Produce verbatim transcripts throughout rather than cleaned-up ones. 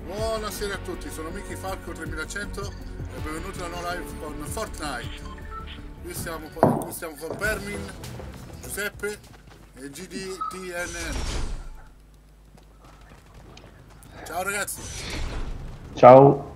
Buonasera a tutti, sono Mickey Falco tremilacento e benvenuti alla nuova live con Fortnite. Qui siamo, qui siamo con Permin, Giuseppe e G D T N N. Ciao ragazzi. Ciao.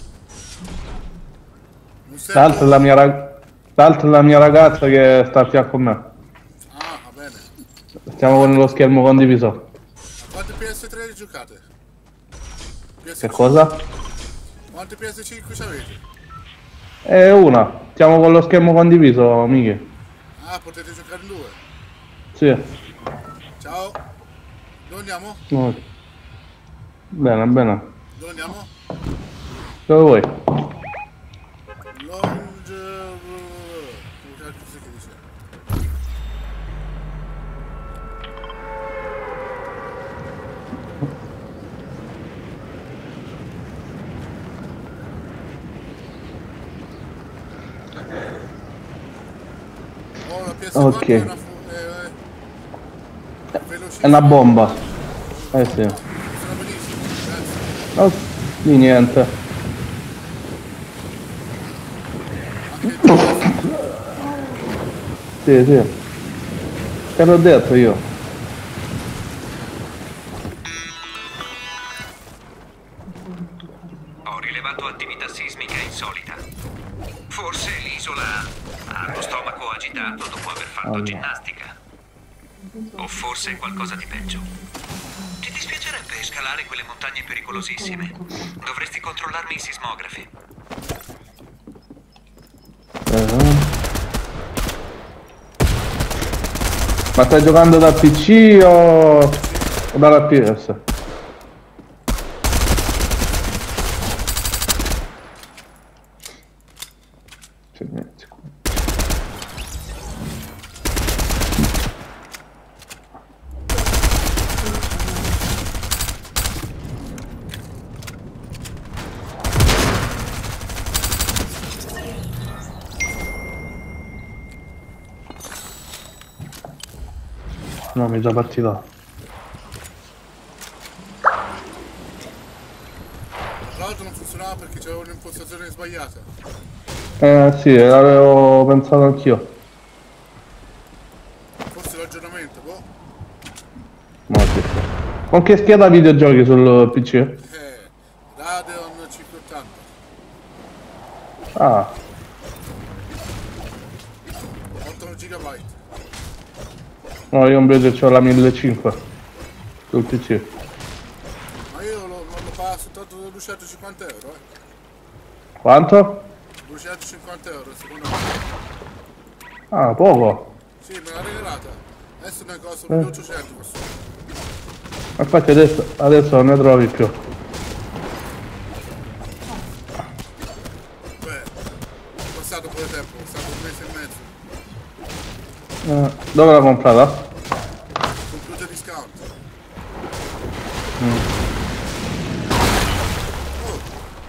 Tra l'altro è la mia rag... l'altro è la mia ragazza che sta a fianco a me. Ah, va bene. Stiamo con lo schermo condiviso. A quante P S tre giocate? P S cinque. Che cosa? Quante P S cinque avete? È una. Stiamo con lo schermo condiviso, amiche. Ah, potete giocare in due? Sì. Ciao. Dove andiamo? No. Bene, bene. Dove andiamo? Dove vuoi? Lounge... Come cazzo che dice? Oh, la P S quattro Ok. è una... È, È una bomba. Eh sì. Funziona benissimo, grazie. No, di niente. Anche il Sì, sì. Te l'ho detto io. Ho rilevato attività sismica insolita. Forse l'isola ha lo stomaco agitato dopo aver fatto Oh, no. ginnastica. O forse qualcosa di peggio. Ti dispiacerebbe scalare quelle montagne pericolosissime? Dovresti controllarmi i sismografi. Eh. Ma stai giocando da P C o, o dalla P S? C'è niente. No, mi è già partita. Tra l'altro non funzionava perché c'avevo un'impostazione sbagliata. Eh sì, l'avevo pensato anch'io. Forse l'aggiornamento, boh. No, sì. Con che scheda videogiochi sul P C? Eh, Radeon cinquecentottanta. Ah, otto giga. no, io invece ho la millecinquecento sul P C. Ma io lo, non lo pago soltanto duecentocinquanta euro, eh. Quanto? duecentocinquanta euro, secondo me. Ah, poco. Sì, me l'ha regalata. Adesso ne costa Eh. milleottocento questo. Infatti adesso, adesso non ne trovi più. Beh, è passato un po' di tempo, è stato un mese e mezzo. Eh, dove l'ha comprata? Computer discount. Mm. Oh,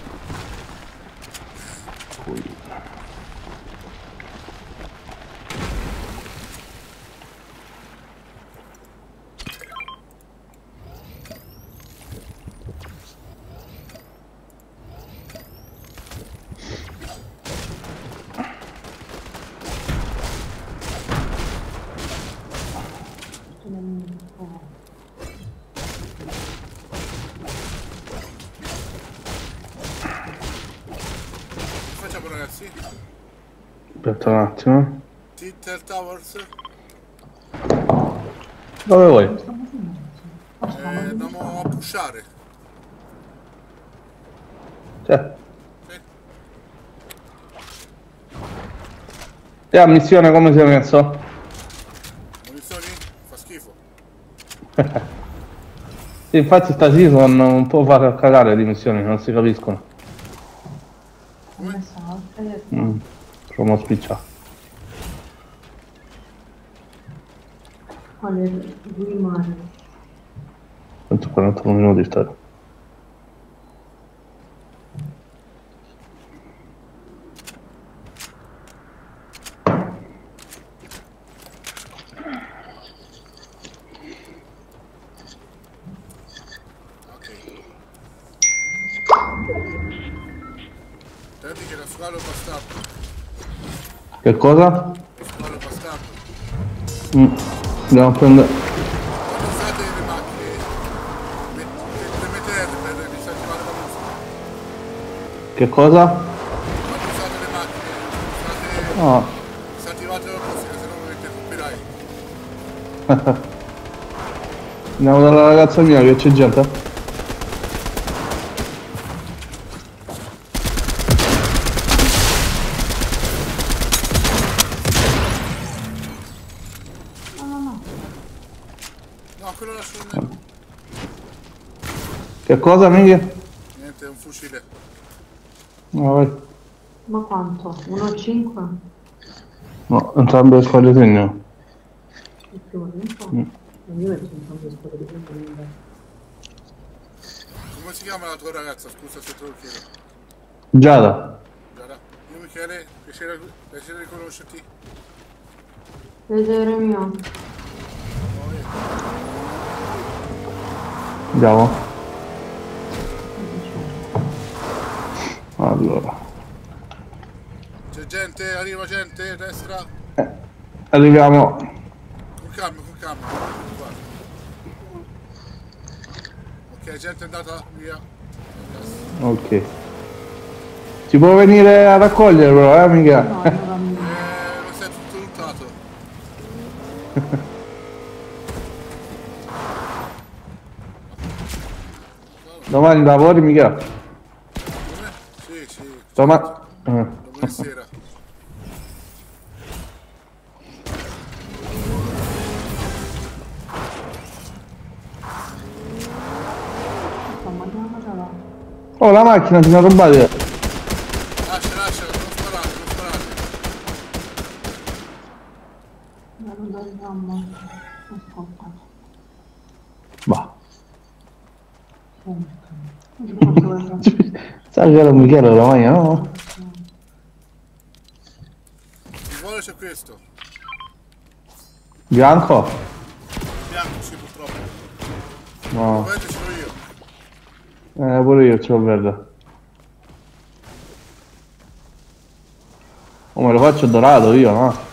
che facciamo ragazzi? Aspetta un attimo. Titter Towers? Dove vuoi? Eh, andiamo a pushare. Cioè, Sì. te a missione come sei messo? Munizioni? Fa schifo. Sì, infatti sta season un po' fa cagare di missioni, non si capiscono. Come? Mm. Proviamo a spicciare. Quale di mare? centoquarantuno minuti stai. che lo squalo è bastardo. Che cosa? Lo squalo è bastardo. Mm. Andiamo a prendere... Quando usate le macchine, met- premete R per disattivare la musica. Che cosa? Quando usate le macchine, usate... No. disattivate la musica, se no avete copyright. Andiamo dalla ragazza mia che c'è gente. No, quello lascio nel... Che cosa, amiche? Niente, è un fucile. No, vai. Ma quanto? uno virgola cinque? No, entrambe le squadre segnano. Di più, un po'. Mm. Io metto entrambe le squadre di prima. Come si chiama la tua ragazza? Scusa se te lo chiedo. Giada. Giada. Io Michele, piacere, piacere di conoscerti. Piacere mio. Andiamo. Allora. C'è gente, arriva gente, a destra. Eh, arriviamo. Con calma, con calma. Guarda. Ok, gente è andata via. Ok. Si può venire a raccogliere però, eh, amica? No, non va bene. Eh, non sei tutto lottato. Domani lavori, mica? Come? Sì, sì. Domani... Eh. Domani sera. Insomma, andiamocela. Oh, la macchina ti ha rubato. Lascia, lascia, non sparate, non sparate. Ma non arriviamo. Ascolta. Bah. Non si può guardare. Sai che era Michele oramai, no? Il volo c'è questo. Bianco? Bianco, sì, purtroppo. No. Verde ce l'ho io. Eh, pure io c'ho il verde. Oh, me lo faccio dorato io, no?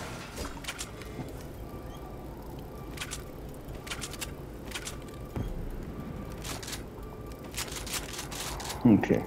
Ok.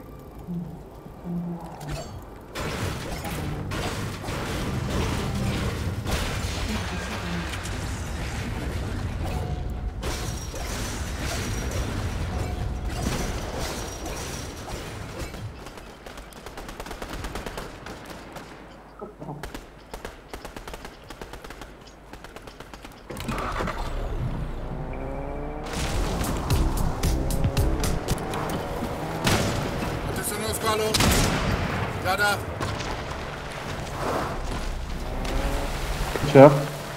Attenzione allo squalo. Giada. C'è?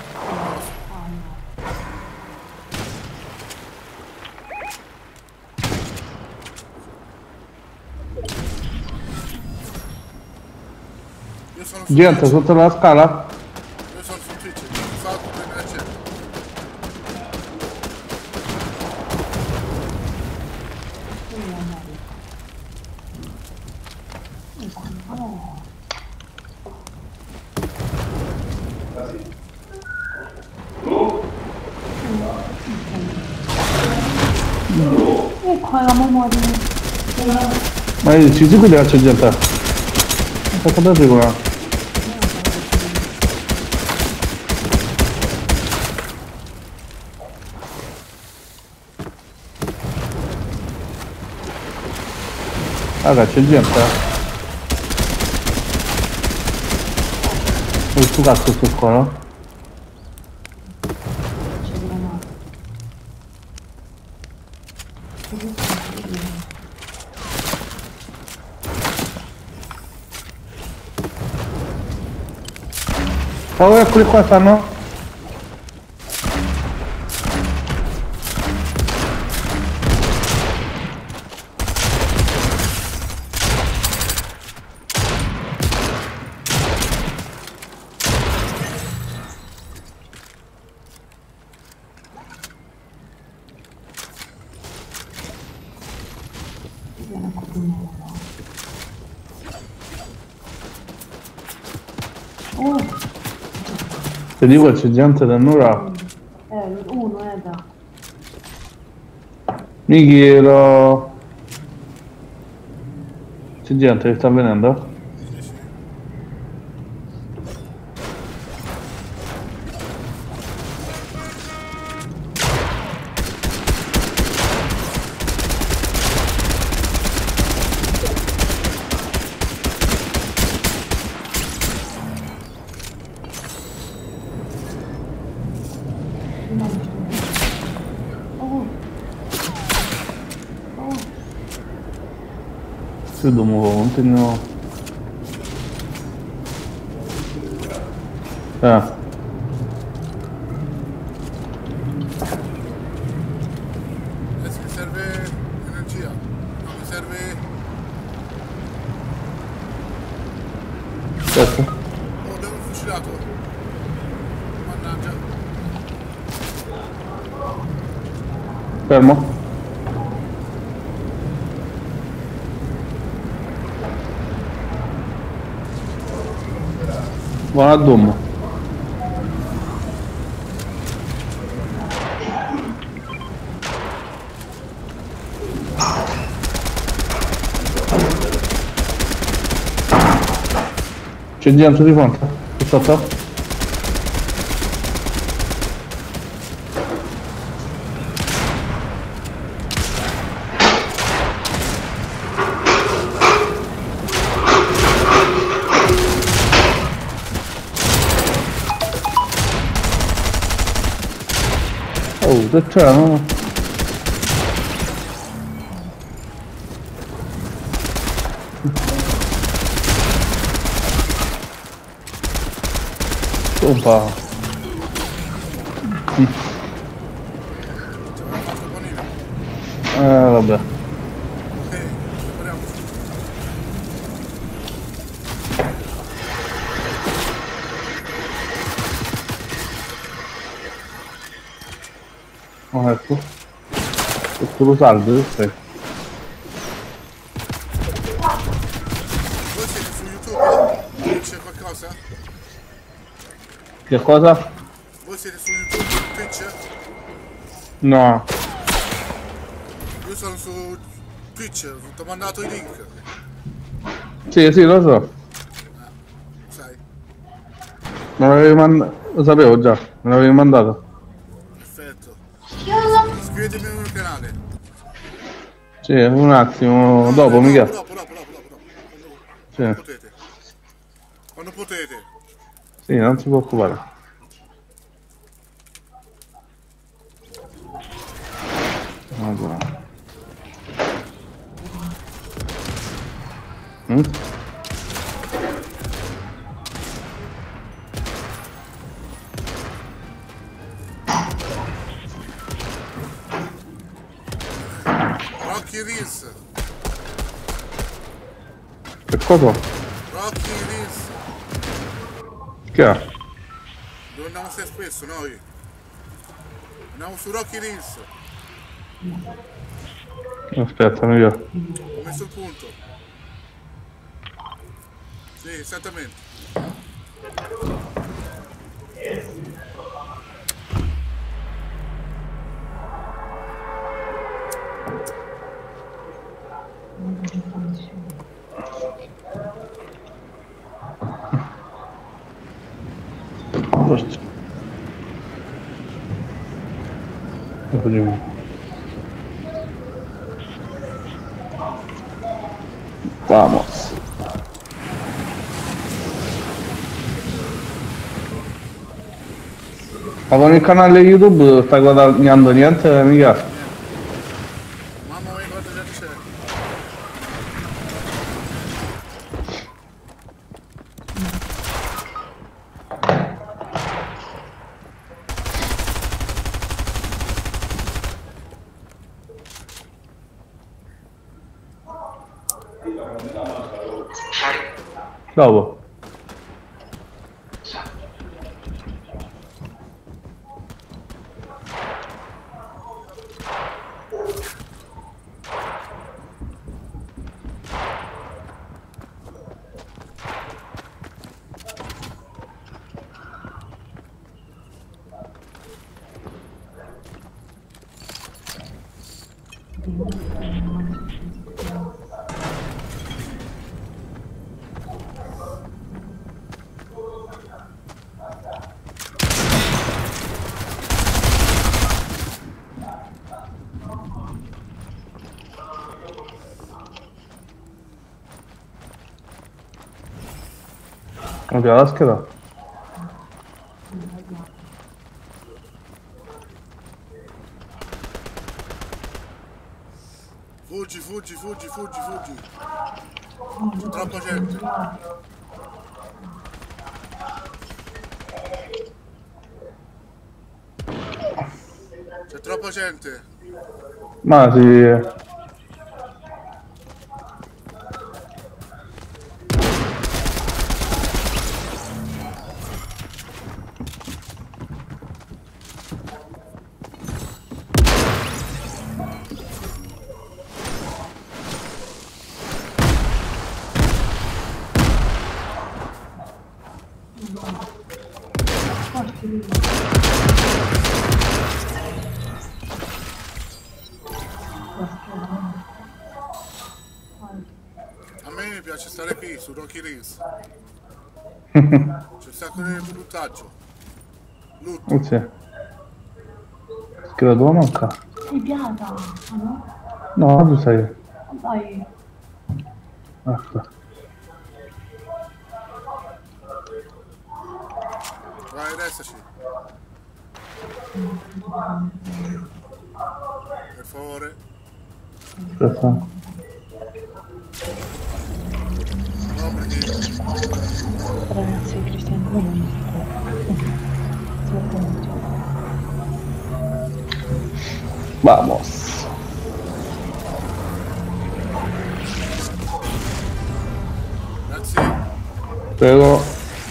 Io sono su Gente, Twitch. sotto la scala? Io sono su Twitch. Falco duemilacento. E qua la memoria. Ma io ci sicuro che c'è gente. Aspetta, per figura. Raga, c'è gente. Il tuo cazzo sto qua, no? C'è granata. Oh, eccoli qua stanno. Ti dico c'è gente da un'ora. Eh, uno è da. Mi chiedo. C'è gente che sta venendo? Sì, sì. Oh. Oh. Io devo continuare. Eh. Adesso mi serve energia. No, mi serve... Aspetta. Oh, abbiamo fucilato. Mannaggia. Fermo. Buona a Doom. C'è gente di fronte. Che sotto? Oh, che c'è, no? Opa. Ci aveva fatto buonino. Eh, vabbè. Ok, prepariamoci. Oh, ecco. Questo lo salvo, sì. Voi siete su YouTube? C'è qualcosa? Che cosa? Voi siete su YouTube, su Twitch? No. Io sono su Twitch, ti ho mandato i link, Sì, sì, lo so. sai? Me l'avevi mandato. Lo sapevo già, me l'avevi mandato. Perfetto. Iscrivetevi nel canale. Sì, un attimo, dopo, no, mica. Dopo, dopo, dopo, dopo, dopo. Sì. Quando potete. Quando potete. Sì, non si può occupare. Allora. Mm? Rocky Reels. Che cosa? Rocky Reels. Che è? Dove andiamo sempre spesso noi? Andiamo su Rocky Reels. Aspetta, mica. Ho messo il punto. Sì, esattamente. Forse. Vediamo. Vamos. Ma con il canale YouTube non stai guadagnando niente, mica? Mamma mia, quanta gente c'è. Dopo. Ok, la scheda. Fuggi, fuggi, fuggi, fuggi, fuggi. C'è troppa gente. C'è troppa gente. Ma sì. A me mi piace stare qui su Rocky Ridge. C'è un sacco di buttaggio. Loot. Oh, sì. Scheda tua manca? Sei piata, no? No, tu sei. Dai. Ecco. Vai, restaci. Per favore. Aspetta. No, perché Ragazzi, Cristiano, non Vamos. grazie. Prego.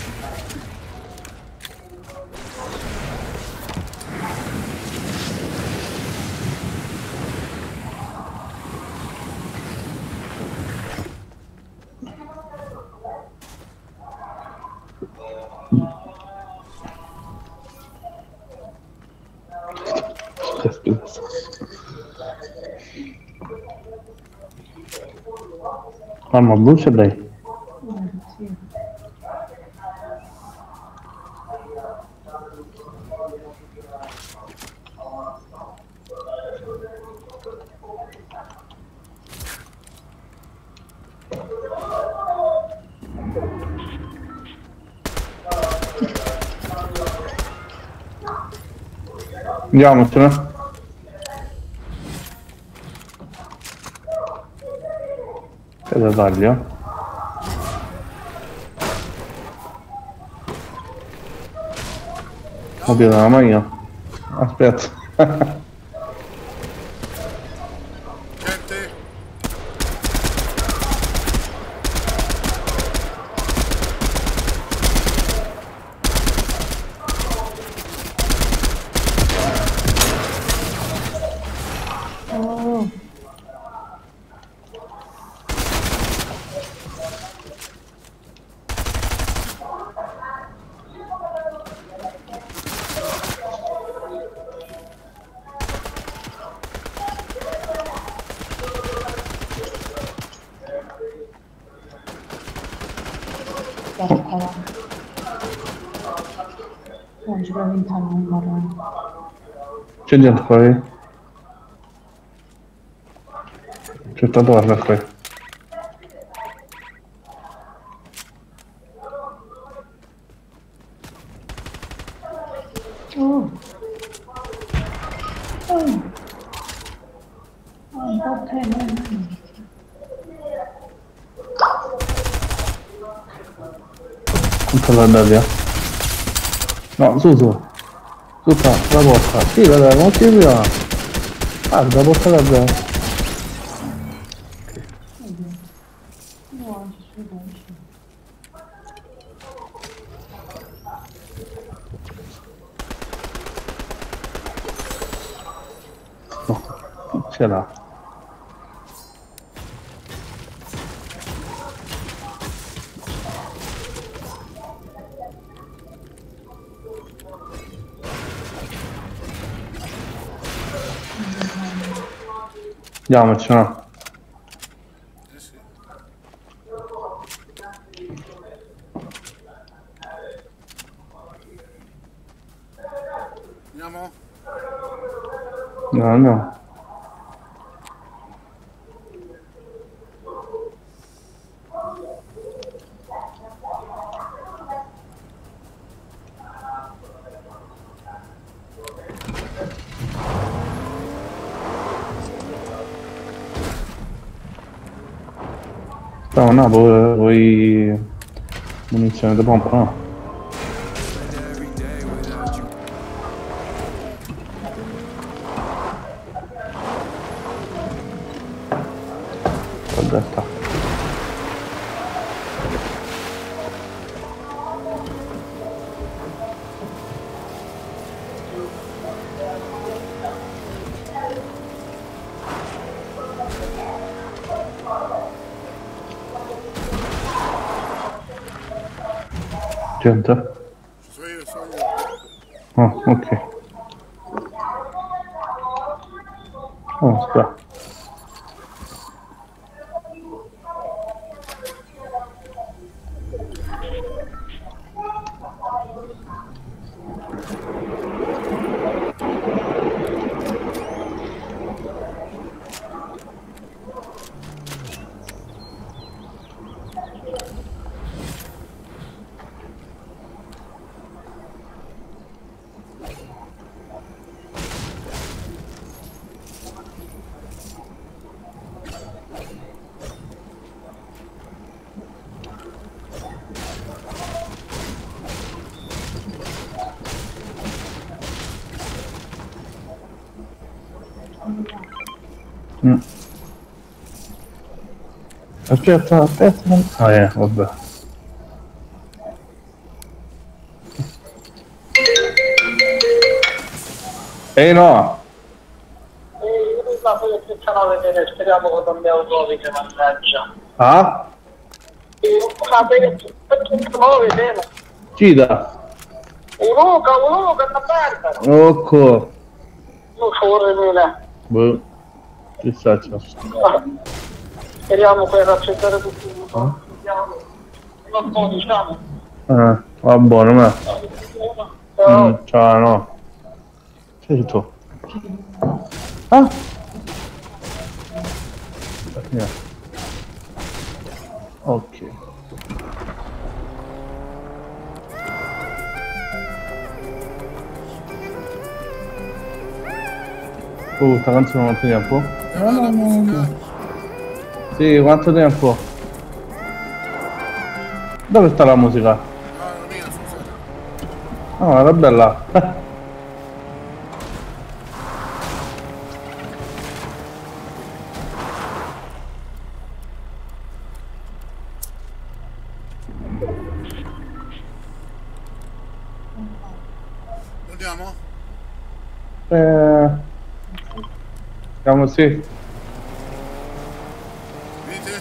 Arma blu ce l'hai? sì. Andiamocene. Che da taglio? Ho più la maglia. Aspetta. Gente. Oh, aspetta. Non ci provo in tanto, non vorrei. C'è gente poi? C'è tanto guarda qui. Oh. Oh. Oh, ok, no, no. Controlla via. No, su su. Su qua, la porta. Sì, guarda, non ti via. Ah, la porta da bene. No, ci sono dolci. No, ce l'ha. Andiamoci, no? Eh sì. Andiamo? No, no. No, no, vuoi, vuoi munizione da pompa, no? Guarda sta. Gente? Ci sono io, sono io. Oh, ok. Oh, aspetta. Mm. Aspetta, aspetta. Ah, eh, vabbè. Ehi, no! E ma poi che stanno a vedere, speriamo che non abbiamo codice, mannaggia. Ah? E ma perché non lo vedemo? Cida! Un Luca, un Luca, una Barbara. Ecco! Non fuori mille. Boh. Chissà c'è. Speriamo che accettare tutti. Ah? Vediamo. Non so, diciamo. Eh, va buono, ma. Ciao. Mm, ciao, no. Sei tu? Ah? Yeah. Ok. Oh, sta canzone quanto tempo? Eh, la musica. Sì, quanto tempo? Dove sta la musica? Ah, la mia, scusate. Ah, era bella. Andiamo? Eh, siamo sì. Venite?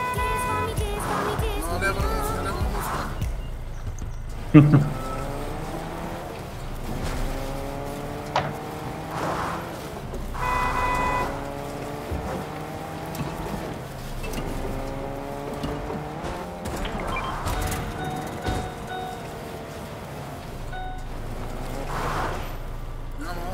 No, leva la musica, leva la musica. Andiamo?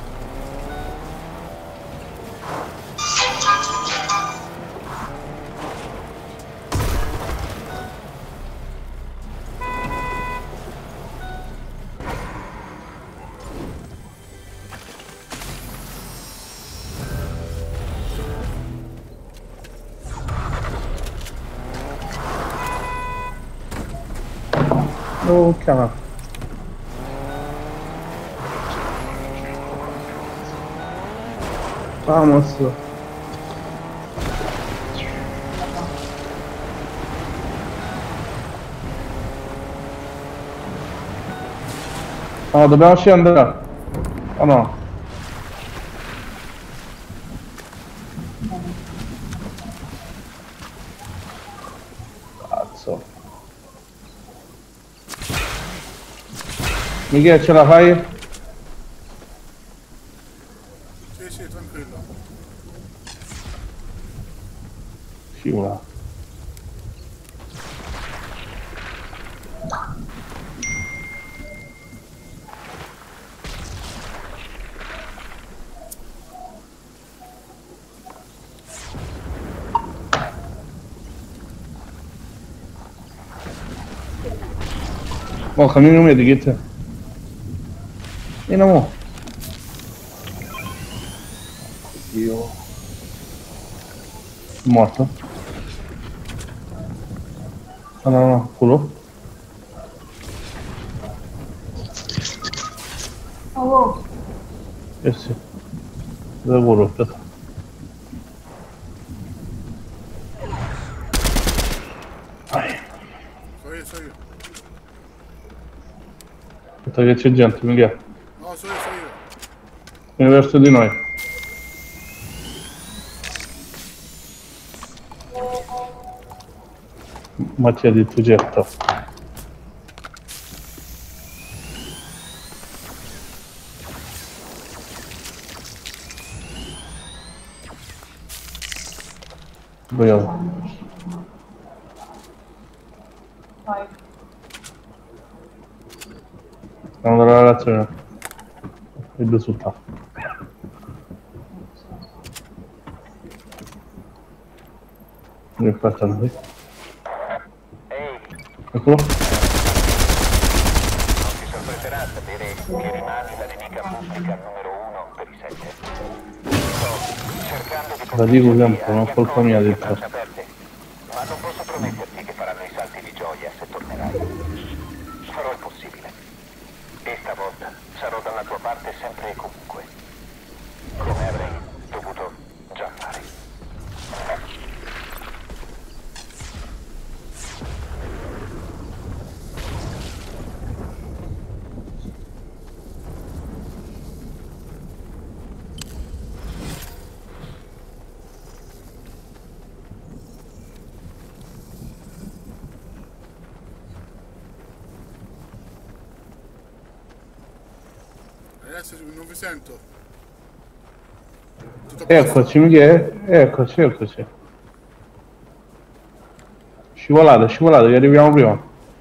Oh, chiama. Vamos. Oh, dobbiamo scendere. Oh no. Cazzo. Michele, ce la fai? Sì, sì, tranquillo. scivola. Oh, cammino medikit. Vieni mo. Io. Morto. No, no, no, culo. Oh, Eh sì. Dove culo, aspetta. Vai. So io, so io. Aspetta che c'è gente, Michele. No, so io, so io. Vieni verso di noi. Ma ti ha detto certo. Vogliamo. vai. Siamo dalla relazione. E due sul tavolo. Mi aspetta noi. Ehi, Eccolo. non ti sorprenderà sapere che rimani la nemica pubblica numero uno per i sette. Sto cercando di La dico convincerti sempre, a non colpa mia, riaccogliere le detto. braccia aperte, ma non posso prometterti che faranno i salti di gioia se tornerai. Farò il possibile. E stavolta sarò dalla tua parte sempre e comunque. Come avrei dovuto già fare. Adesso non vi sento. Tutto a posto? Eccoci Michele. Eccoci, eccoci. Scivolate, scivolate, che arriviamo prima.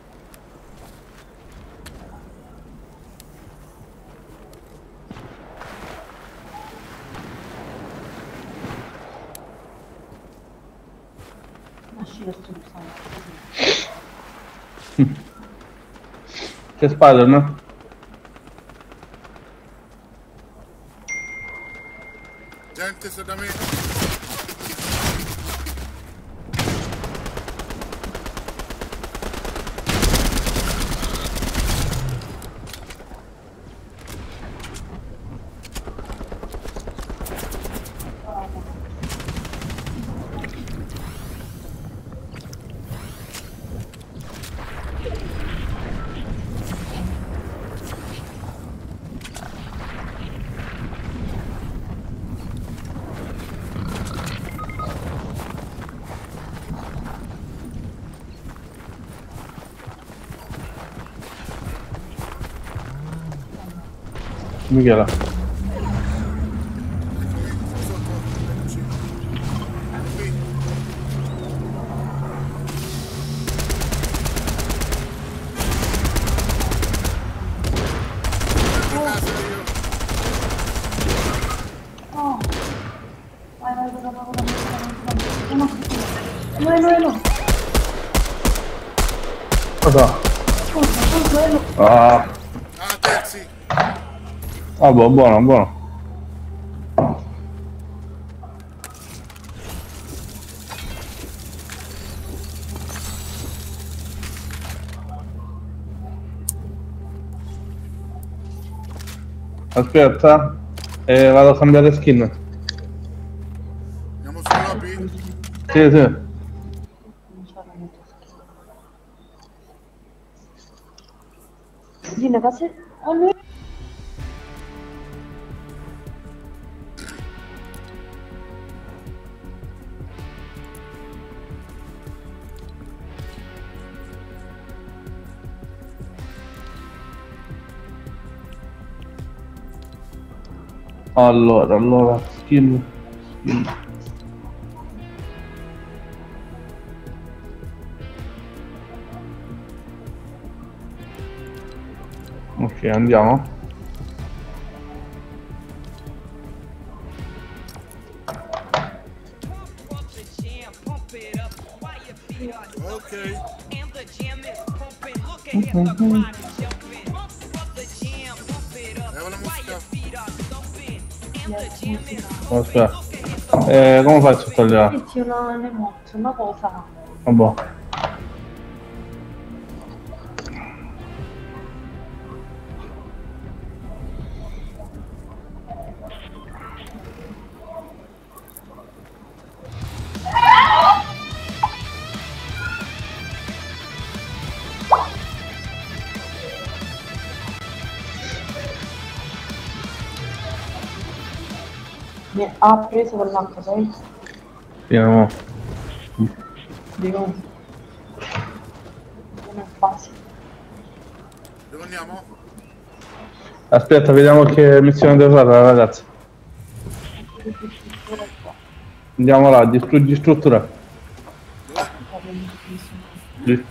Lasci lo studio, C'è Spider-Man? Gente su da me. Michele. Eccomi, sotto, eccoci. Qui. Dentro casa io. Oh. Vai, vai, vai, vai, vai, vai, vai, vai. No, no, no, no. Cosa? Scusa, scusa, no. Ah, Ah, terzi. ah buono, buono, buono. Aspetta, eh, vado a cambiare skin. Andiamo sul lobby? Sì, sì. Non c'è la mia testa. Dina, cazzo? Oh, no. Allora, allora, skin. Skin. Ok, andiamo. Ok. Leva la musica. Aspetta. Eh, come faccio a togliere? Metti una emozione, una cosa. Vabbè. Mi ha preso quell'altro, sai? Piano. Dico. Non è facile. Dove andiamo? Aspetta, vediamo che missione deve fare la ragazza. Andiamo là, distruggi struttura. Dove? Lì.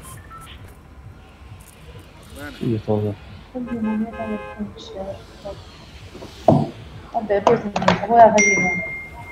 Bene. Io so. Oddio, non mi fai il concerto. Vabbè, poi si pensa, poi la faremo.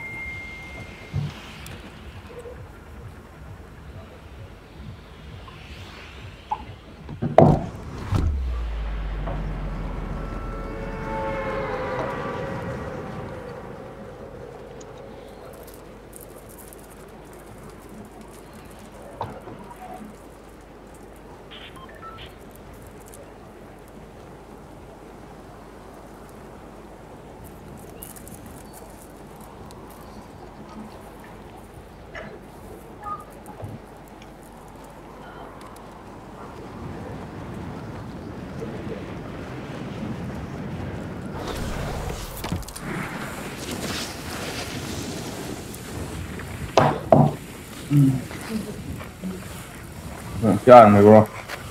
Eh, che armi però.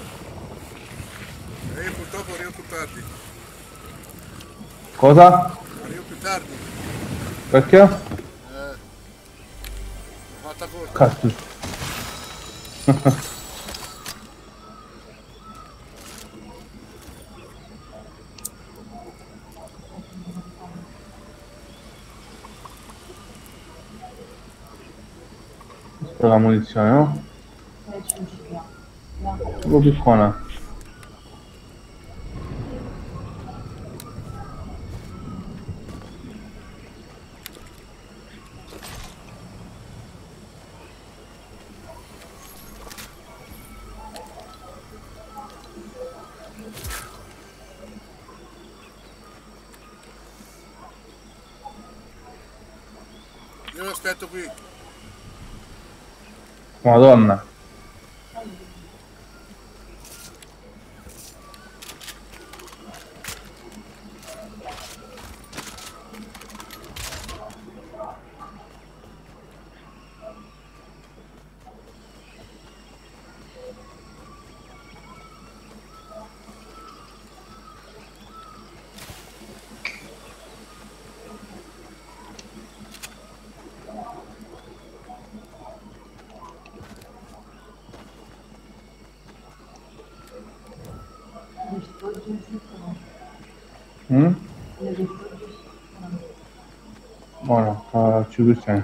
E io purtroppo arrivo più tardi. Cosa? Arrivo più tardi. Perché? Eh. L'ho fatta corta. Cazzo. Per la munizione, no? E ci giriamo. Proprio piccona. Io lo aspetto qui. Madonna. Mm? Buono, uh, ci sei.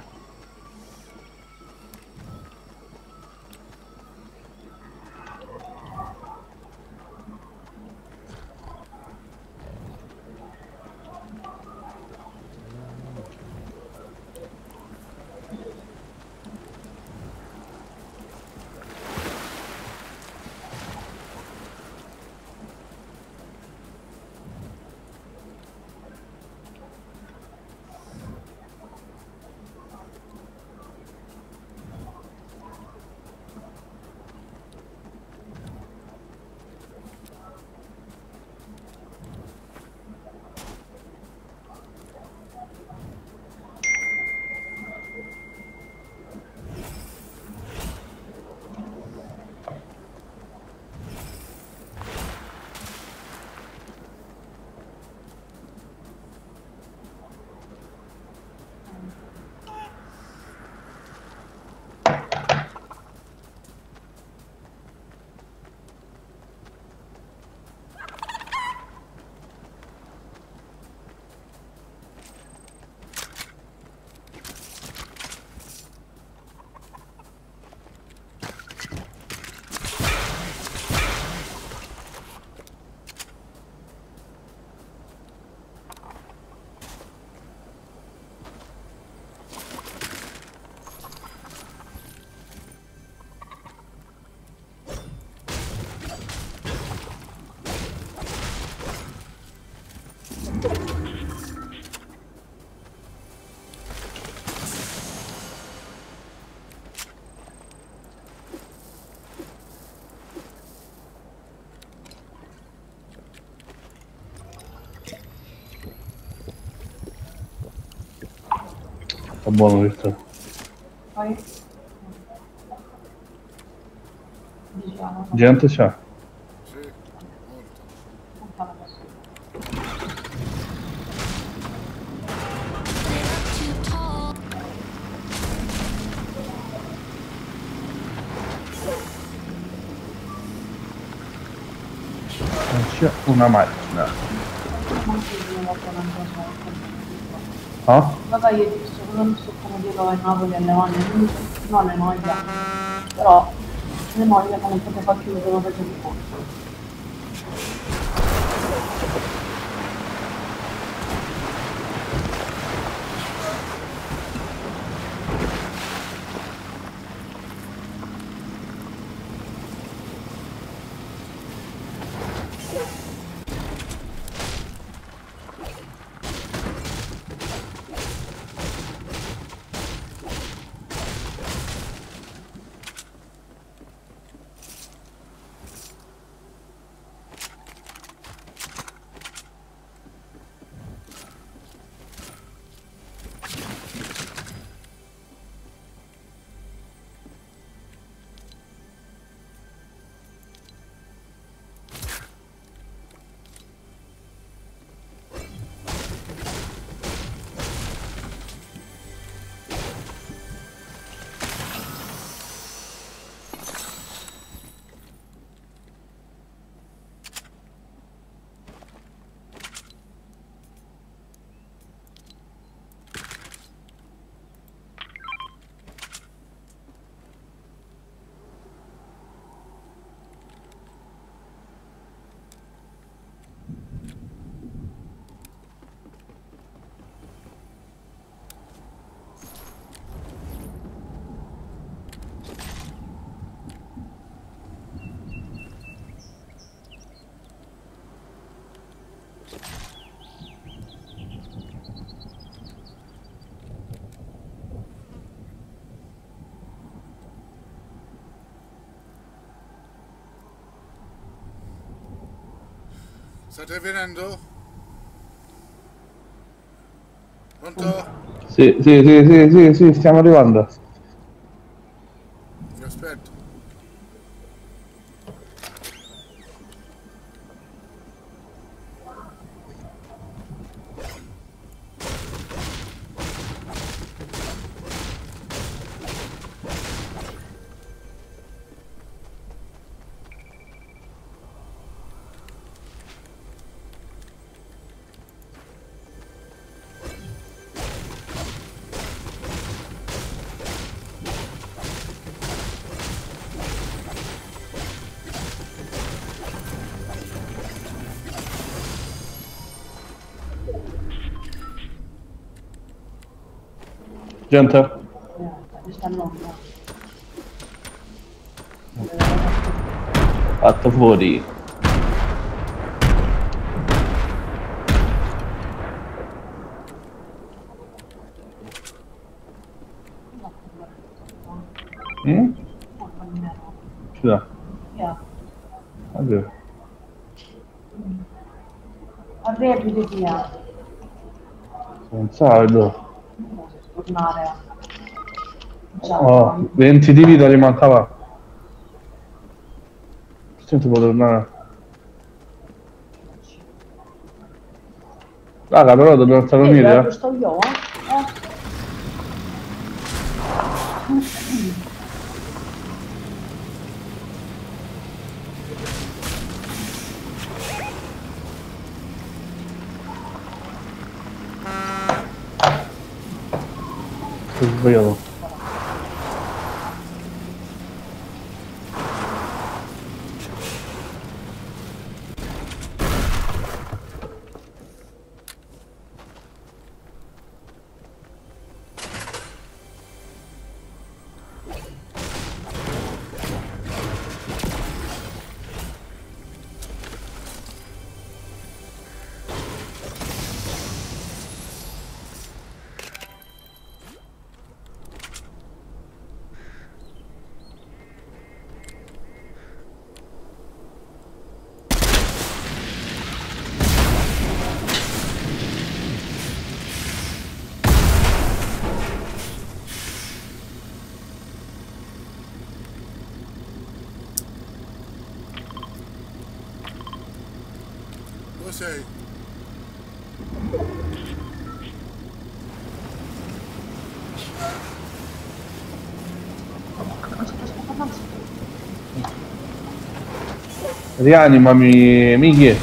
Sta buono questo. Poi... Diciamo... Gente c'è. Sì, molto. Non fa la persona. Non c'è una macchina. Ah? Vabbè, io ti sto quello sto come dico a Napoli alle mani, non le moglie, però le moglie comunque ti fa chiudere una cosa di poco. State venendo? Pronto? Sì, sì, sì, sì, sì, sì, stiamo arrivando. Vi aspetto. Gente? Mi stanno... Fatto fuori. Mm? Ci dà. Addio. Arrepiti via. Un saldo. Tornare. Già. Oh, venti di vita gli mancava. Senti, può tornare. Raga, però dobbiamo stare uniti, eh. Sto io, eh? Ho sbagliato. dove sei? Rianimami, Mighi.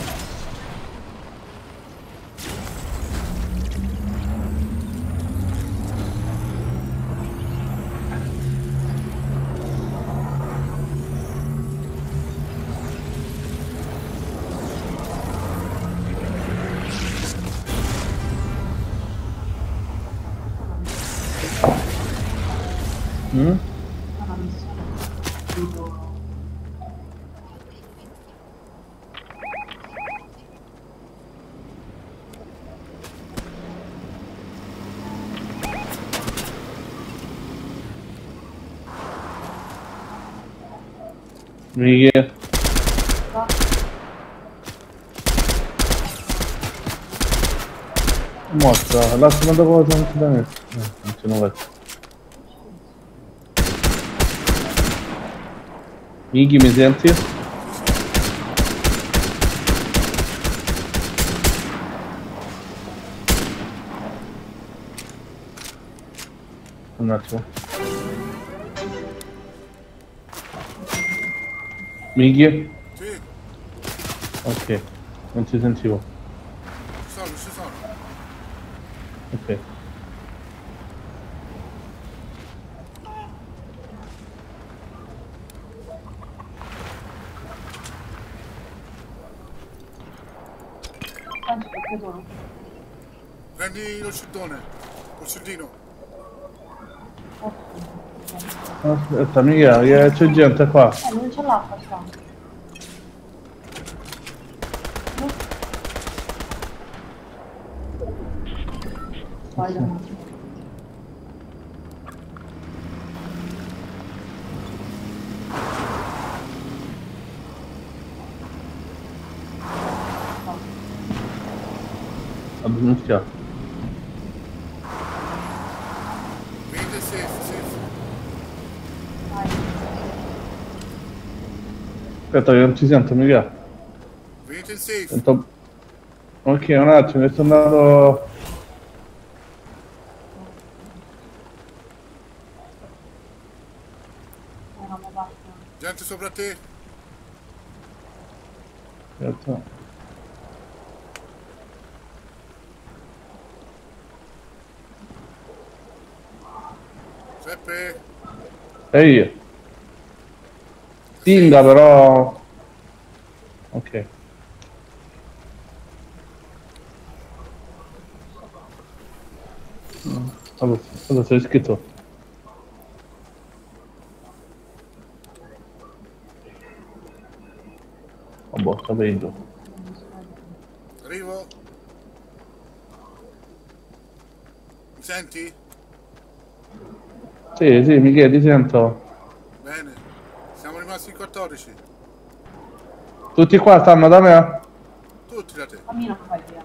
Mm? Una missione. Tipo... Mighi. Morta, la seconda cosa non si dà niente. No, non ce ne vedo. Mighi, mi senti? Un attimo. Mighi? Sì, Ok, non ti sentivo. ci sono, ci sono. Ok. Penso che sono. Prendi lo scildone, lo scildino. Aspetta, mica, che c'è gente qua. Eh, non c'è l'acqua, sta. Spider-Man. Abbonustia. Venite safe, safe. Vai. Aspetta che non ci sento, mica. Venite in safe. Sento... Ok, un attimo, che sto andando... Eravamo basta. Gente sopra te. Aspetta. Giuseppe. Ehi! Tinda però... Ok. Allora, cosa sei scritto? Oh, boh, sta venendo. Arrivo. Mi senti? Sì, sì, Michele, ti sento. Bene. Siamo rimasti in quattordici. Tutti qua stanno da me? Tutti da te. Cammina qua via.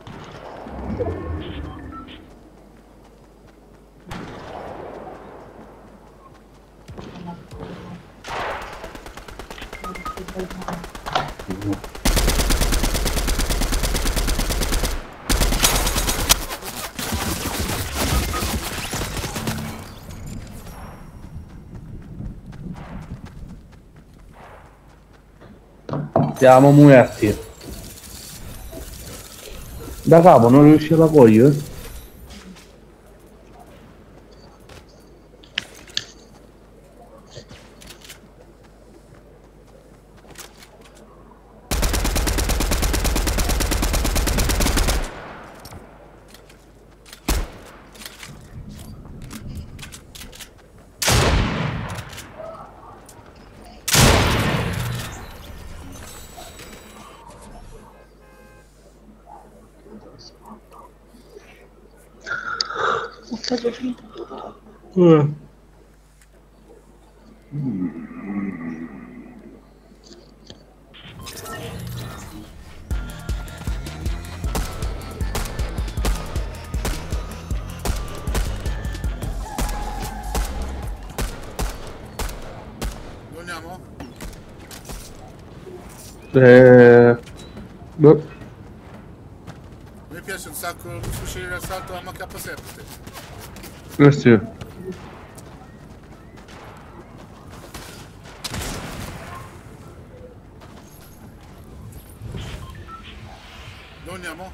Siamo muerti. Da capo non riuscivo a cogliere. Eh. Andiamo? Eh, boh. sta con il fucile d'assalto M K sette. Eh sì. Dove andiamo?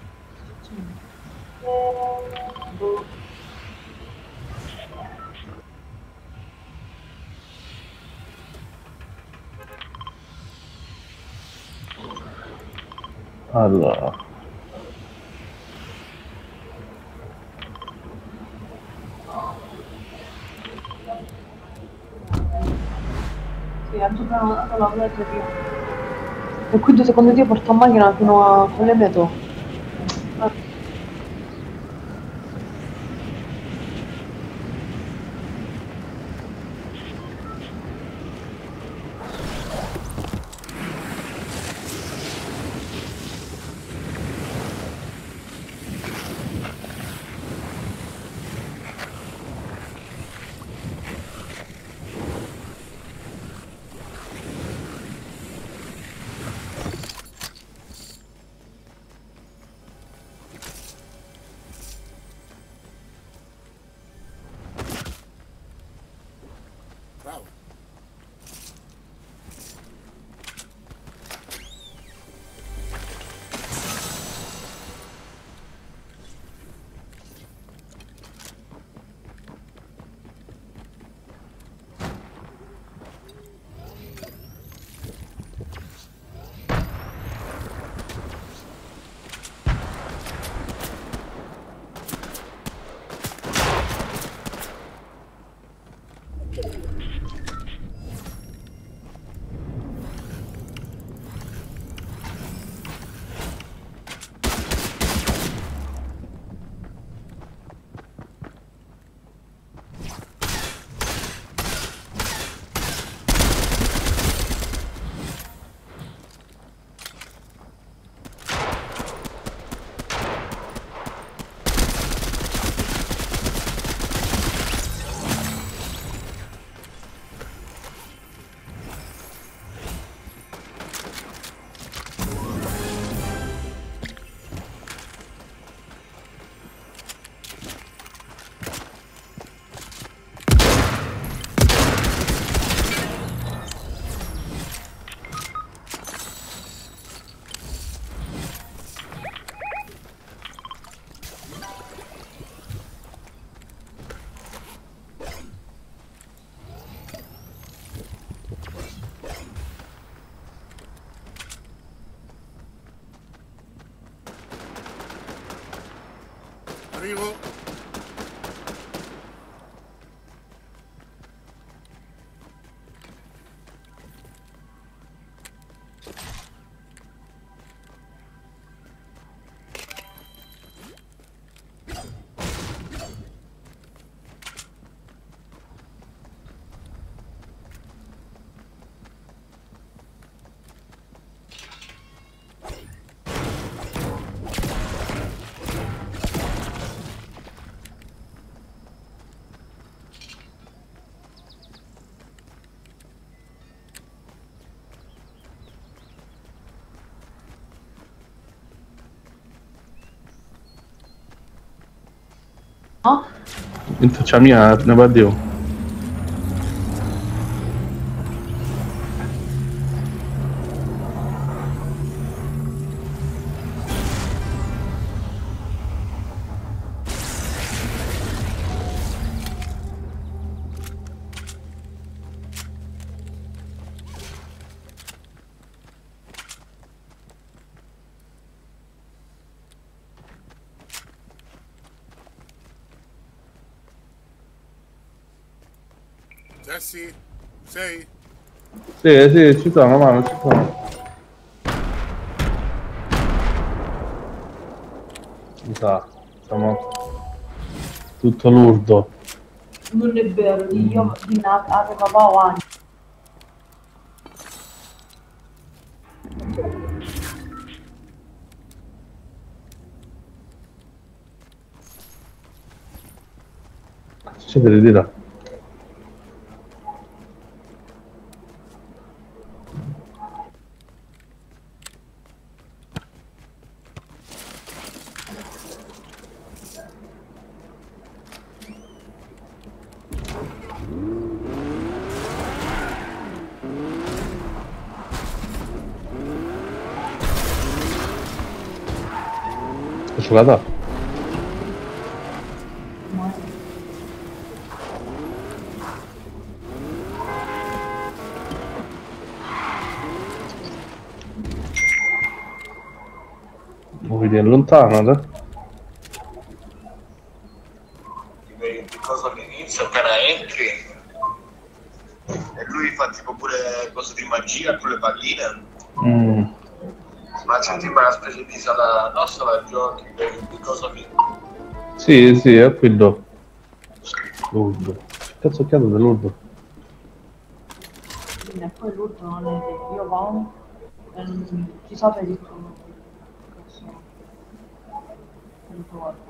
Allora. Sì, ha giocato la volta prima. E quindi secondo te porto a macchina fino a Follemeto? Ah. Bravo. Arrivo. No? In faccia mia ne va Dio. Jesse, sei? Sì, sì, ci sono, mano, ci sono. Mi sa, siamo tutto lurdo. Non è vero, io di na- aveva paura. Succede di là. giocata. Lo vedi allontano, te? Di cosa all'inizio appena entri e lui fa tipo pure cose di magia con le palline. Mm. Ma c'è tipo una specie di sala nostra giochi di cosa mi... Sì, sì, è quello. L'urdo. Che cazzo chiaro dell'urdo? E poi l'ultimo non è che io vado e non si sa per il tuo cazzo per il tuo guarda.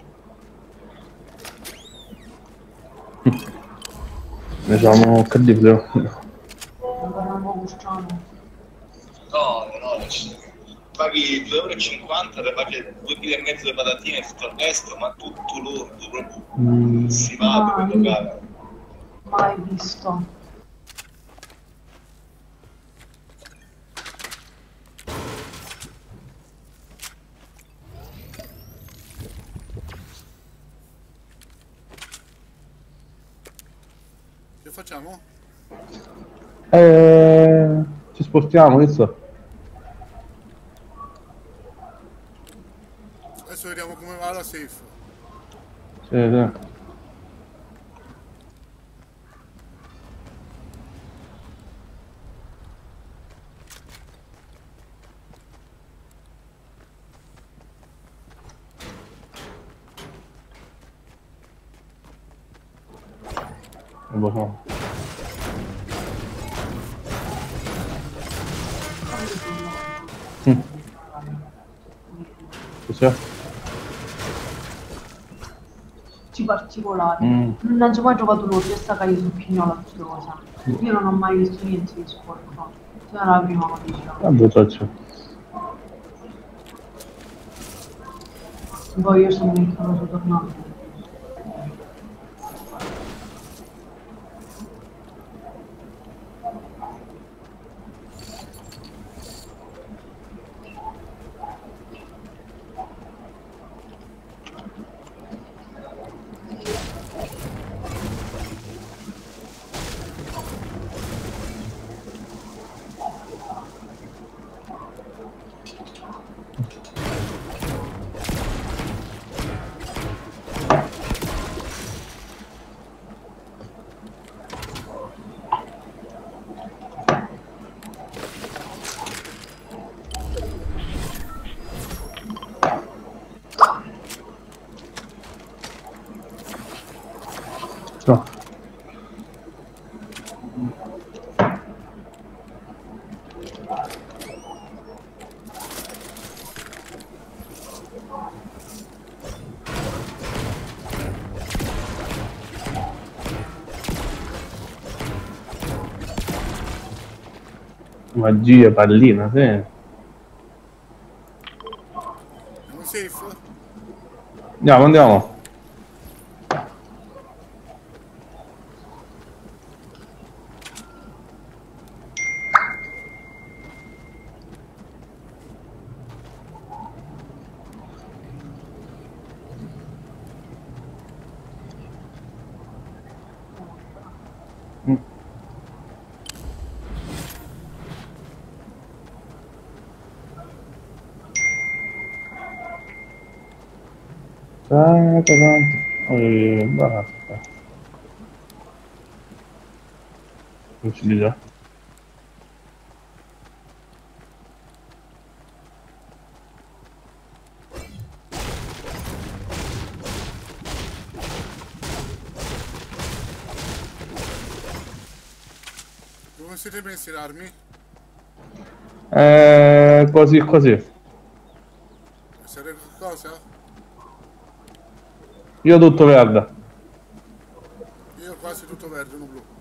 Ne siamo credibili. Non parliamo gustiamo. No, no, c- paghi due euro e cinquanta, le paghi due chili e mezzo di patatine e tutto il resto, ma tutto l'ordo proprio Mm. si va per Mai, giocare. mai visto. Che facciamo? Eh, ci spostiamo, visto? Adesso vediamo come va la safe. Sì, sì. Non lo so. Mm. Cos'è? Ci particolari. Mm. Non ci ho mai giocato l'ordo, questa cagli sul pignola tutte cose. Io non ho mai visto niente di sporco. Questa era la prima notizia. Guarda, caccio. Poi io sono incoroso tornato. No. Magia, pallina, sì. Andiamo safe? Andiamo, andiamo. Mm. Tanto, tanto. Eh, basta. Non ci dirà. Dove siete messi le armi? Eh, così, così. Serve qualcosa? Io tutto verde. Io quasi tutto verde, uno blu.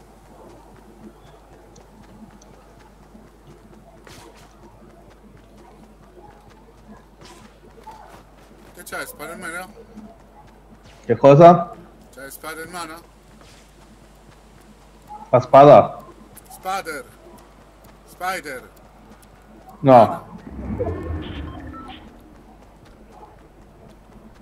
Che c'hai, spada in mano? Che cosa? C'hai spada in mano? La spada? Spader! Spider! No.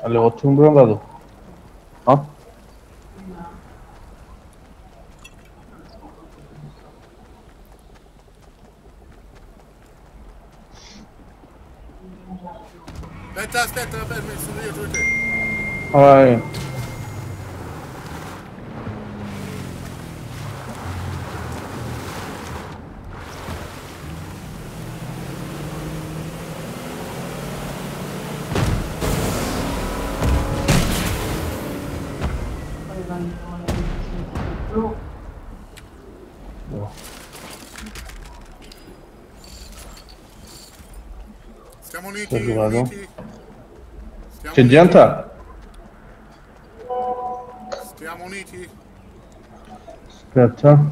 Alle otto non sono andato? No? Aspetta, aspetta, aspetta, sono io, tu e te. Vai. Poi vengono le posizioni blu. Stiamo uniti, Sto arrivato. uniti. Stiamo C'è uniti. gente? Stiamo uniti. Aspetta.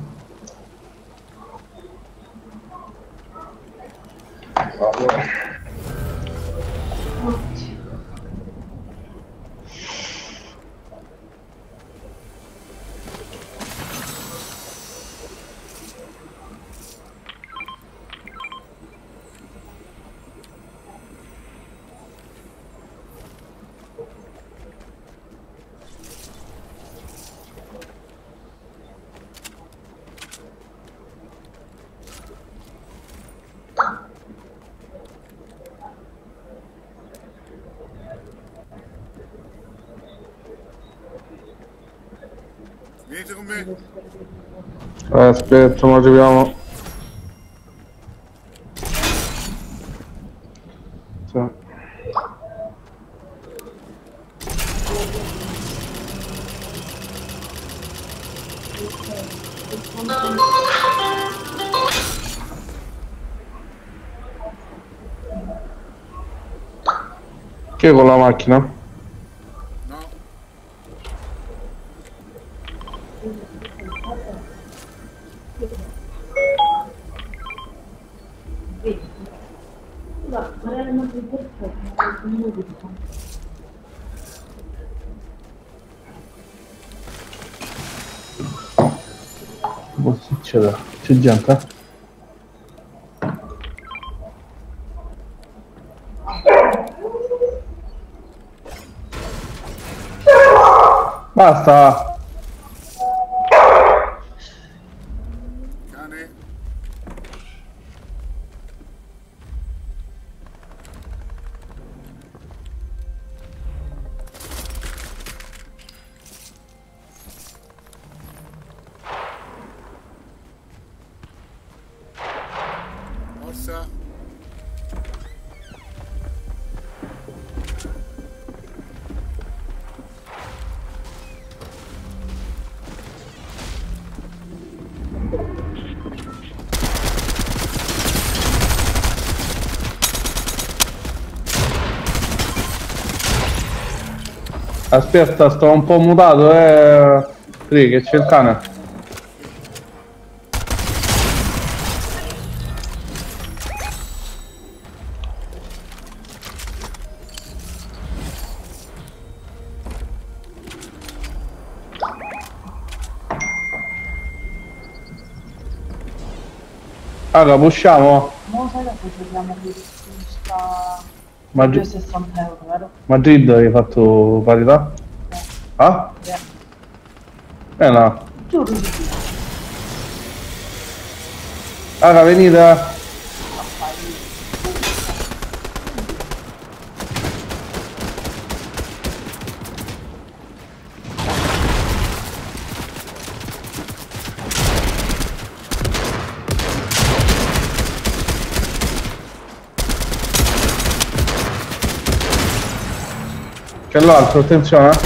Venite con me. Aspetta, ma arriviamo. Sì. Che con la macchina? No. Scusa, ma era una perfetta, ma non lo dico. Cosa succede? C'è gente? Basta! Cane. Forza. Aspetta, sto un po' mutato, eh. Sì, che c'è il cane. Allora, pusciamo? Non sai che poi abbiamo qui sta Madrid, sessanta euro, vero? Madrid hai fatto parità? Eh, Ah? eh. Eh no. Giuro di sì. Raga, venite. C'è l'altro, attenzione.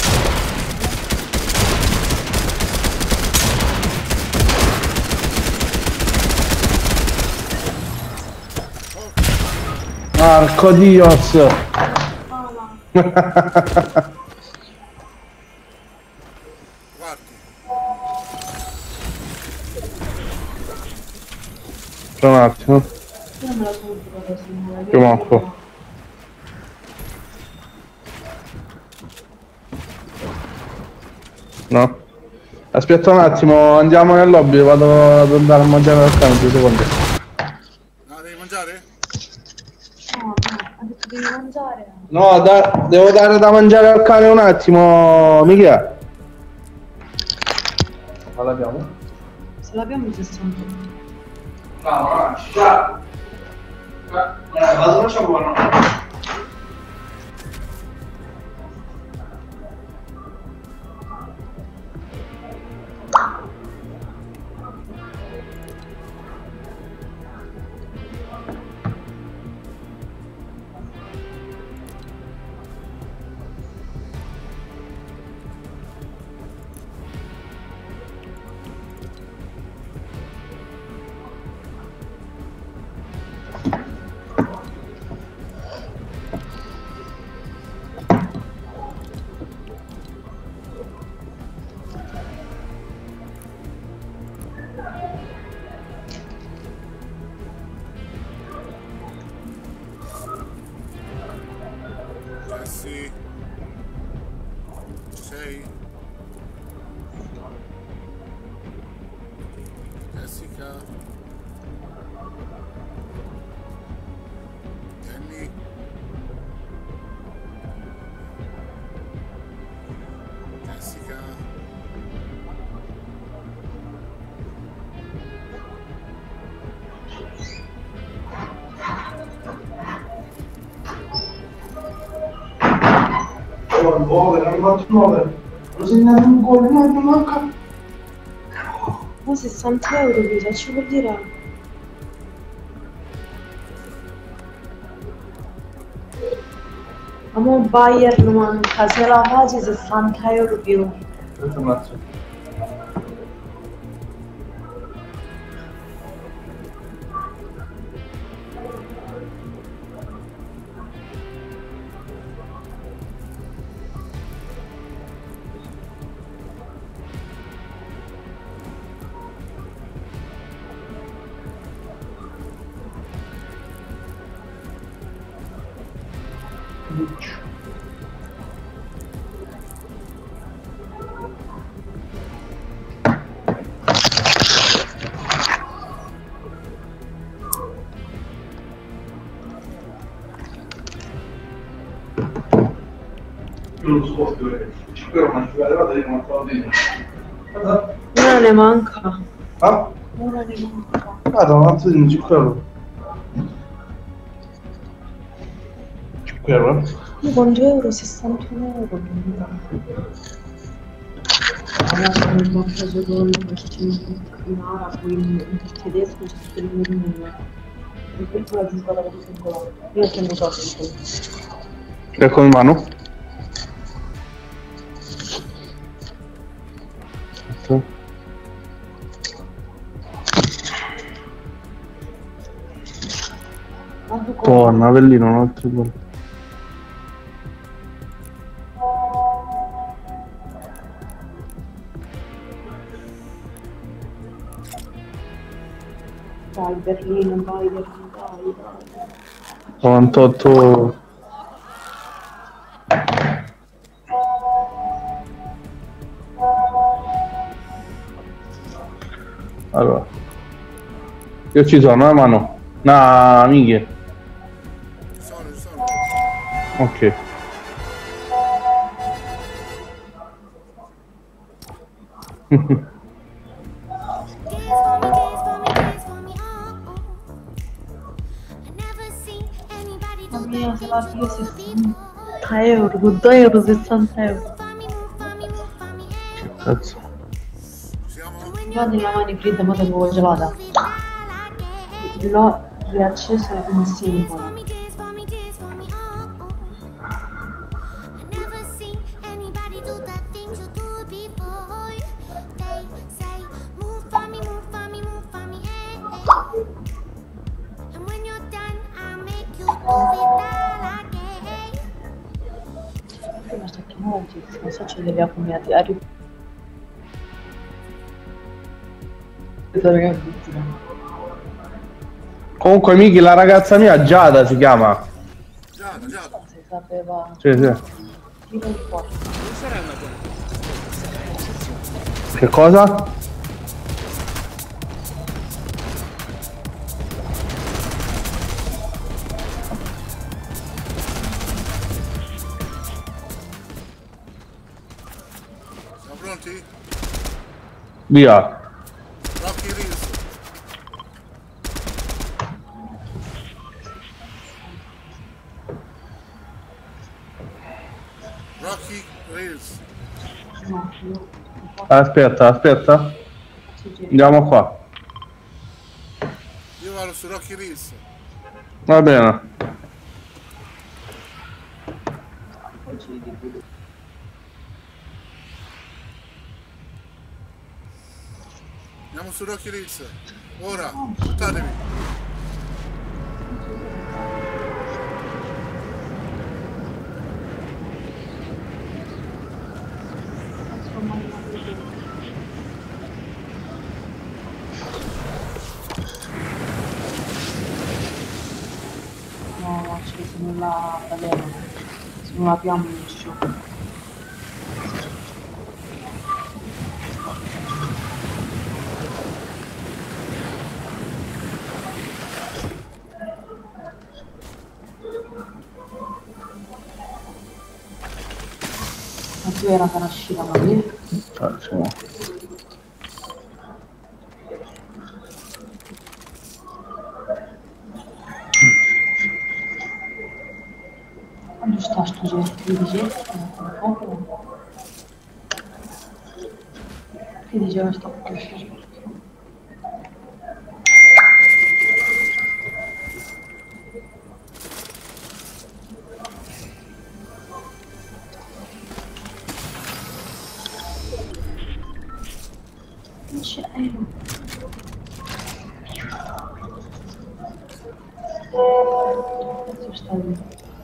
Marco Dios. Guardi. C'è un attimo. Io non me la sono giocata singola. Che manco. No. Aspetta un attimo, andiamo nel lobby, vado ad andare a mangiare al cane, due secondi. No, devi mangiare? No, no, ha detto devi mangiare. No, da, devo dare da mangiare al cane un attimo, Michele. Ma l'abbiamo? Se l'abbiamo sessanta. No, no, ci sta. Eh, vado, non c'è buono. Jesse, ci sei? Jessica? Jenny? Jessica? Oh, il gol, l'hanno fatto nove. Ho segnato un gol, no, non manca. Ma sessanta euro cosa ci vuol dire? Ma mo Bayern manca, se la fase sessanta euro più. Questo è un mazzo. Non lo so, cinque euro ma ci va arrivata io non stavo dentro. Ora ne manca. Ah? Ora ne manca. Guarda, un mazzo di cinque euro. cinque euro? Io con due euro sessantuno euro. Allora non ho preso con in arabo, in, in tedesco, c'è tutto il menu. E per quella giusta la vedo singolare. Io tengo soldi. Ecco in mano. Torna, Avellino, un altro gol. Dai, Berlino, vai, Berlino, dai, dai. novantotto. Allora. Io ci sono, eh, mano. No, amiche. Ci sono, ci sono. Ok. Mamma mia, se la io sessanta euro, con due euro sessanta euro. Che cazzo. Siamo? Guarda la mani fredda, ma devo gelata. L'ho riacceso e come simbolo. Prima sto chiamando, non so se devi accompagnati a ri- Comunque, Miki, la ragazza mia Giada si chiama. Giada, Giada. si sapeva. Sì, sì. Tiro il fuoco. Che cosa? pronti? Via. Rocky Reels. Rocky Reels. No, io... Aspetta, aspetta. Andiamo qua. Io vado su Rocky Reels. Va bene. Andiamo su Rocky Reels. Ora, buttatevi. No, no, c'è sulla taverna, sulla piammuccio. Ma tu era Karashira, ma lì? Ah, siamo. Quando sta sto gesto? Che dice? Che diceva sto gesto? Non c'è aereo. Cazzo sta lì?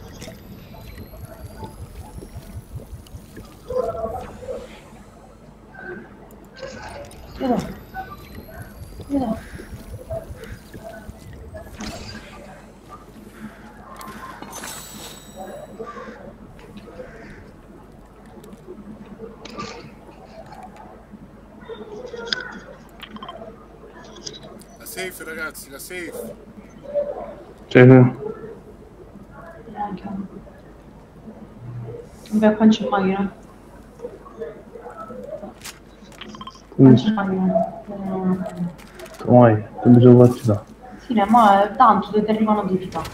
Io Io La safe ragazzi, la safe. Sì, sì. Vabbè, qua c'è macchina. Mm. Qua c'è macchina. Come come ce lo faccio da? Sì, ma è tanto, ti arriva notifica.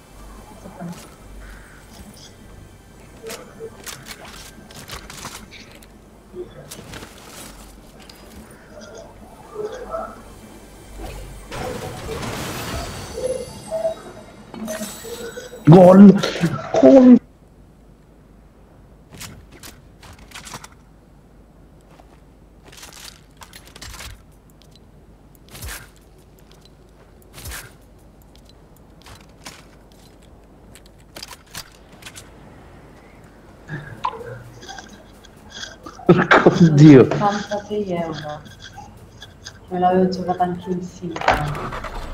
Gol! Gol! Oddio! ottantasei euro. Me l'avevo giocata anche in Singapore.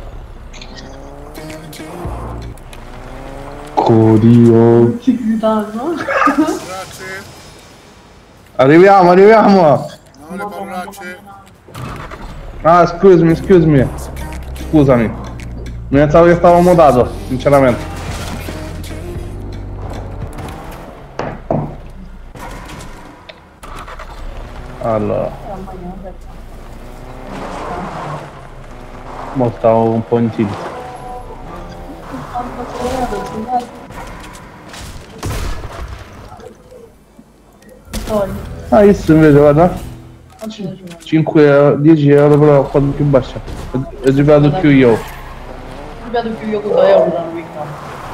Oddio! Che puttana. Grazie. Arriviamo, arriviamo! No, le parolacce. Ah, scusami, scusami. Scusami. Mi pensavo che stavo mudato, sinceramente. Allora, mo stavo un po' in tilt. Ah, questo invece guarda, cinque dieci euro però quanto più bassa. Ho giocato più io. Abbiamo più io con due euro da un weekend.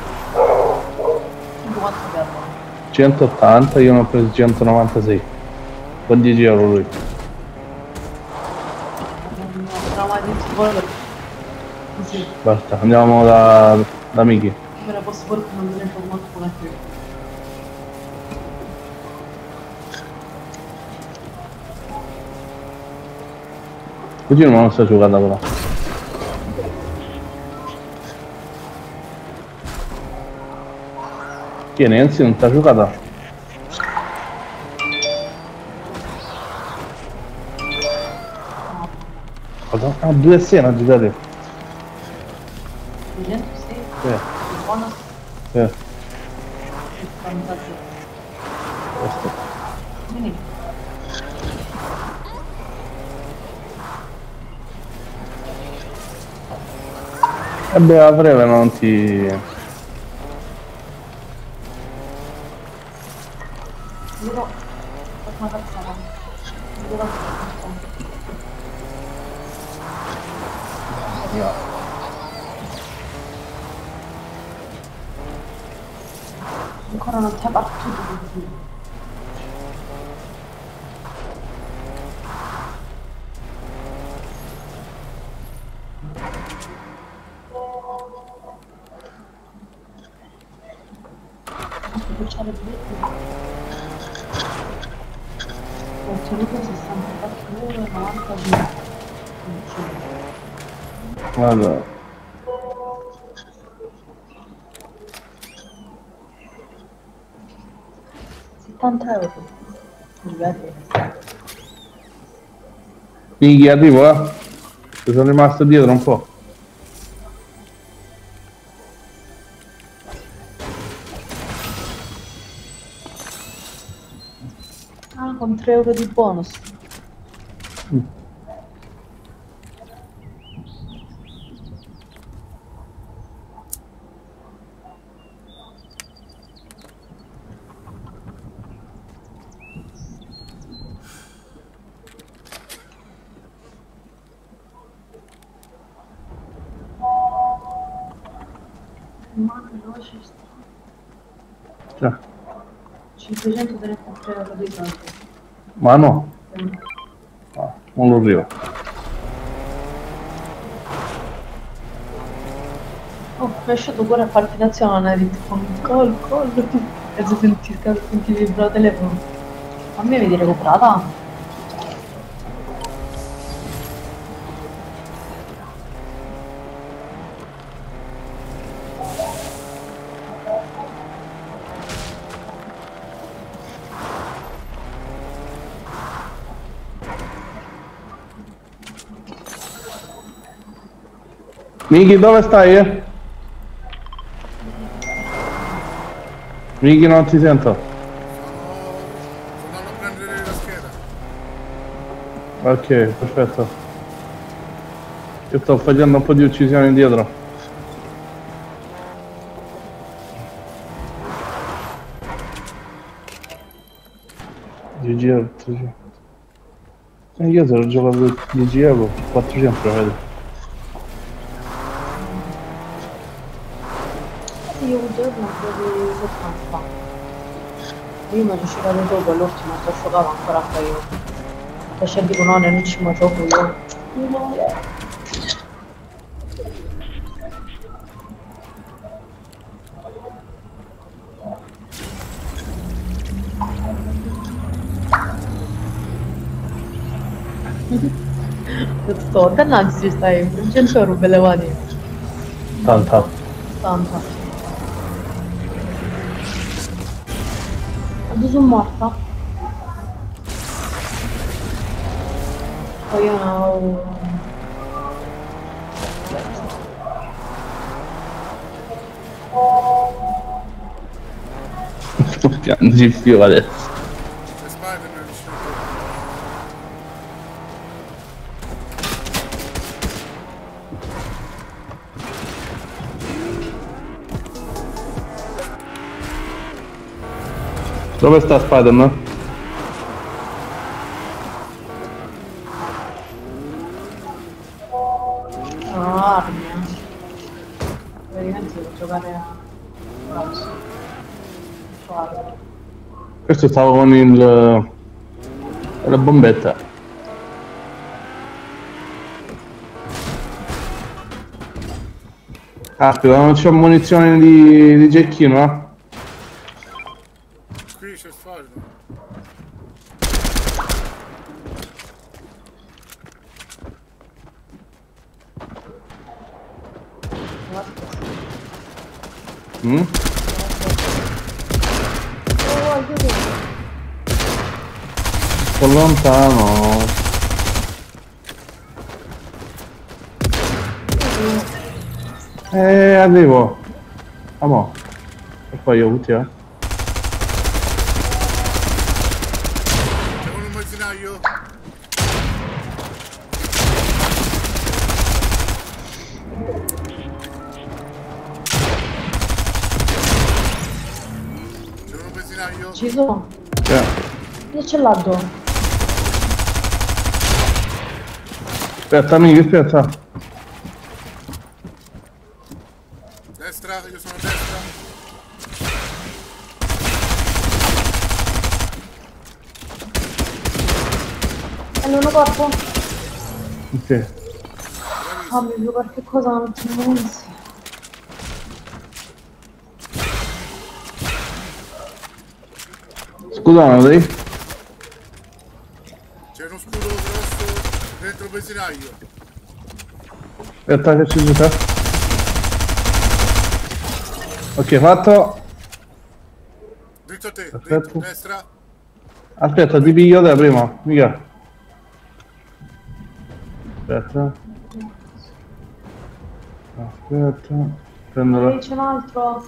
Quanto perdo? centottanta, io ne ho preso centonovantasei. Con dieci euro lui. Così, Basta, andiamo da, da Miki. me la posso fare come non è formato come qui. Così non sta giocando però. Chi è Nancy non sta giocata? Cosa? Ah, due sene a giocare. duecentosei? Sì, Buono? sì. settantasei. Questo. Vieni. E beh, a breve non ti... Io faccio una cazzata. Io la No. ancora non ti ha battuto così. Bruciare il vetro. Ho ottenuto sessantaquattro euro e novanta centesimi. Guarda. settanta euro. Arrivati. Mighi, arrivo, eh. Ti sono rimasto dietro un po'. Ah, con tre euro di bonus. Mm. Ma dove ci sta? Cioè, cinquecentotrentatré euro di soldi. ma no. Ah, non lo arrivo. Oh, mi è lasciato pure a palpitazione, hai detto con col, col, e se senti, senti vibrare il telefono. A me vedi recuperata? Mighi, dove stai? Mighi, non ti sento. Sto andando a prendere la scheda. Ok, perfetto. Io sto facendo un po' di uccisioni indietro. G G ottocento. E io se l'ho giocato di G Evo quattrocento, vedi. Io ho giocato una di settanta. Io mi ho giocato dopo l'ultimo, sto giocando ancora a io. Perché dico no, nell'ultimo gioco io. No. Sto dannanzi stai, cento euro belle vani. Tanta. Tanta. Quando sono morta? Poi io ho... Piangi più adesso. E Spider-Man è uscito. Dove sta Spider-Man? Sono armi, eh. Praticamente devo giocare a... Brazzo. Fare. Questo stavo con il... la bombetta. Caspita, non c'è munizioni di, di cecchino, eh? Qui c'è Spider-Man. Mm? Oh, aiuto! Sto lontano. Eh, arrivo. Amo. E poi io tutti, eh. C'è uno in mezzinaio. Ci sono. Sì. Io ce l'ho do. Aspetta, amico, aspetta. Destra, io sono a destra. E non lo corpo? Ok. Ah, mi devo qualche cosa non ti pensi. Scusa, ma dai? C'è uno scudo grosso dentro il benzinaio. Aspetta che ci gioca. Ok, fatto. Dritto a te, Aspetta. dritto, destra. Aspetta, ti piglio te prima, mica. Aspetta. Aspetta. Prendolo. Qui c'è un altro.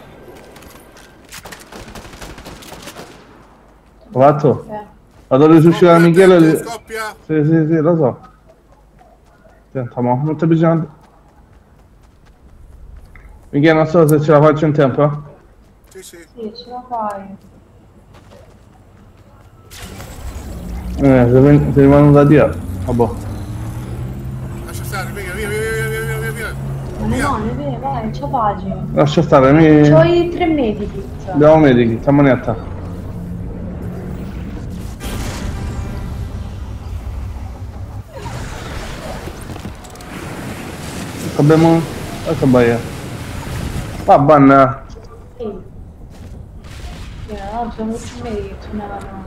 Ho fatto? Eh. Vado a risuscitare Scoppia, Michele. attento, Li... Scoppia. Sì, sì, sì, lo so. Senta, ma non c'è bisogno. Michele, non so se ce la faccio in tempo, eh? Sì, sì. Sì, ce la fai. Eh, se ven- se rimane da Dio. Vabbè. Lascia stare, via, via, via, via, via, via, via, via. Ma ne no, ne vedi, vai, c'ho pace. Lascia stare, mi... C'ho i tre medici. Cioè. Andiamo medici, sta moneta. Abbiamo... Ecco baia. Va bene. Sì. Sì, no, sono tutti i medici che tornavano.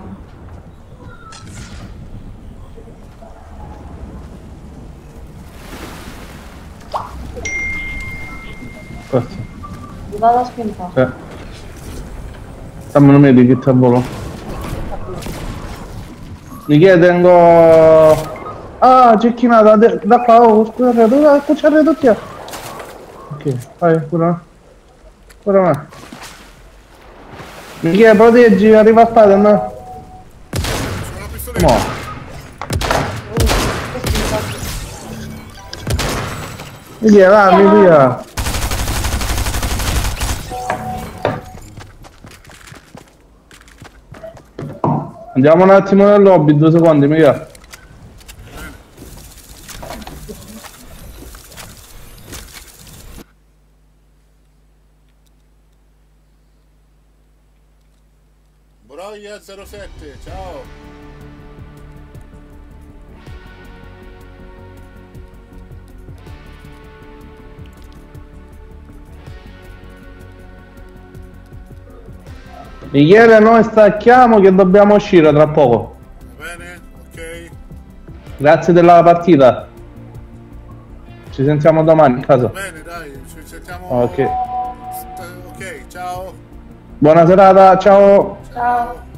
Questo. Vi vado a spintare. Sì. Dammi medici che volo. Michele, tengo... Ah, cecchinata da, da qua, oh, scusate, dove c'è il ridotto? Ok, vai, cura. Cura me. Michele, proteggi, arriva a spada, no? Sono una pistoletta. No. Michele, dammi via. Andiamo un attimo nel lobby, due secondi, Michele. Broglia zero sette, ciao. Michele, noi stacchiamo che dobbiamo uscire tra poco. Va bene? Ok. Grazie della partita. Ci sentiamo domani in casa. Va bene, dai, ci sentiamo. Ok. Ok, ciao. Buona serata, ciao. Ciao.